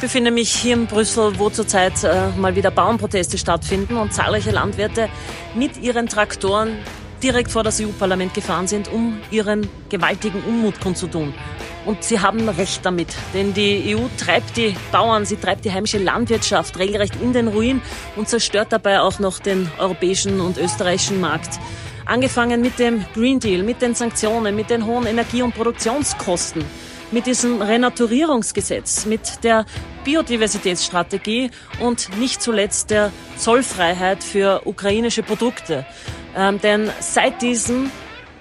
befinde mich hier in Brüssel, wo zurzeit mal wieder Bauernproteste stattfinden und zahlreiche Landwirte mit ihren Traktoren direkt vor das EU-Parlament gefahren sind, um ihren gewaltigen Unmut kundzutun. Und sie haben recht damit, denn die EU treibt die Bauern, sie treibt die heimische Landwirtschaft regelrecht in den Ruin und zerstört dabei auch noch den europäischen und österreichischen Markt. Angefangen mit dem Green Deal, mit den Sanktionen, mit den hohen Energie- und Produktionskosten, mit diesem Renaturierungsgesetz, mit der Biodiversitätsstrategie und nicht zuletzt der Zollfreiheit für ukrainische Produkte. Denn seit diesem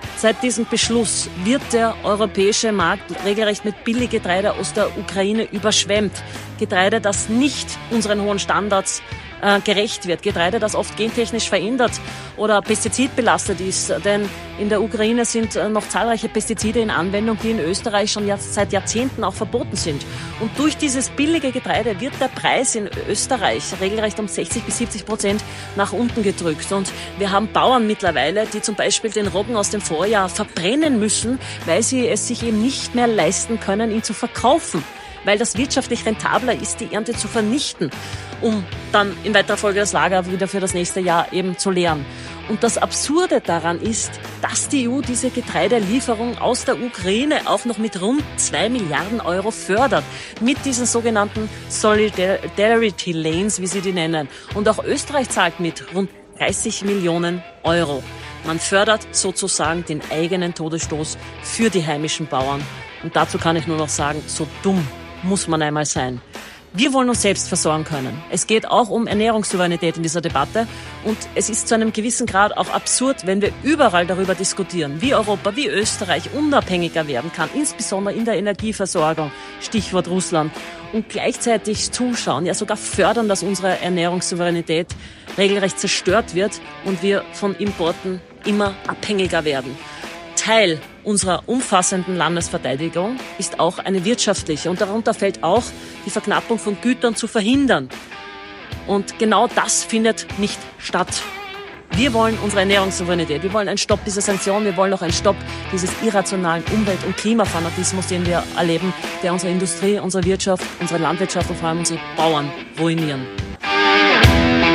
Beschluss wird der europäische Markt regelrecht mit Billiggetreide aus der Ukraine überschwemmt. Getreide, das nicht unseren hohen Standards gerecht wird. Getreide, das oft gentechnisch verändert oder pestizidbelastet ist. Denn in der Ukraine sind noch zahlreiche Pestizide in Anwendung, die in Österreich schon seit Jahrzehnten auch verboten sind. Und durch dieses billige Getreide wird der Preis in Österreich regelrecht um 60-70% nach unten gedrückt. Und wir haben Bauern mittlerweile, die zum Beispiel den Roggen aus dem Vorjahr verbrennen müssen, weil sie es sich eben nicht mehr leisten können, ihn zu verkaufen. Weil das wirtschaftlich rentabler ist, die Ernte zu vernichten, um dann in weiterer Folge das Lager wieder für das nächste Jahr eben zu leeren. Und das Absurde daran ist, dass die EU diese Getreidelieferung aus der Ukraine auch noch mit rund 2 Milliarden Euro fördert. Mit diesen sogenannten Solidarity Lanes, wie sie die nennen. Und auch Österreich zahlt mit rund 30 Millionen Euro. Man fördert sozusagen den eigenen Todesstoß für die heimischen Bauern. Und dazu kann ich nur noch sagen, so dumm muss man einmal sein. Wir wollen uns selbst versorgen können. Es geht auch um Ernährungssouveränität in dieser Debatte. Und es ist zu einem gewissen Grad auch absurd, wenn wir überall darüber diskutieren, wie Europa, wie Österreich unabhängiger werden kann, insbesondere in der Energieversorgung, Stichwort Russland, und gleichzeitig zuschauen, ja sogar fördern, dass unsere Ernährungssouveränität regelrecht zerstört wird und wir von Importen immer abhängiger werden. Teil unserer umfassenden Landesverteidigung ist auch eine wirtschaftliche und darunter fällt auch die Verknappung von Gütern zu verhindern. Und genau das findet nicht statt. Wir wollen unsere Ernährungssouveränität, wir wollen einen Stopp dieser Sanktionen, wir wollen auch einen Stopp dieses irrationalen Umwelt- und Klimafanatismus, den wir erleben, der unsere Industrie, unsere Wirtschaft, unsere Landwirtschaft und vor allem unsere Bauern ruinieren.